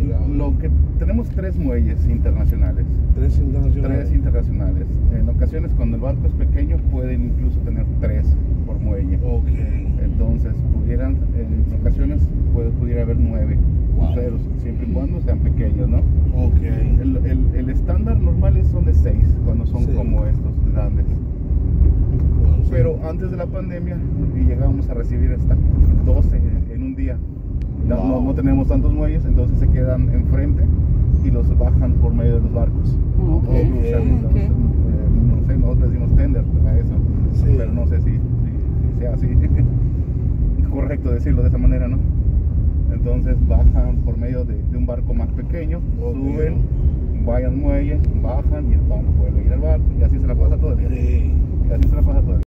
Lo que tenemos 3 muelles internacionales. 3 internacionales. 3 internacionales. En ocasiones, cuando el barco es pequeño, pueden incluso tener 3 por muelle. Ok. Entonces, en ocasiones pudiera haber 9 cruceros, siempre y cuando sean pequeños, ¿no? Ok. El estándar normal son de 6, cuando son como estos grandes. Pero antes de la pandemia llegábamos a recibir hasta 12 en un día. No tenemos tantos muelles, entonces se quedan enfrente y los bajan por medio de los barcos. No sé, nosotros decimos tender a eso, pero no sé si sea así correcto decirlo de esa manera, ¿no? Entonces bajan por medio de un barco más pequeño, suben, vayan muelle, bajan y el barco vuelve a ir al barco y así se la pasa todo el día. Y así se la pasa todo el día.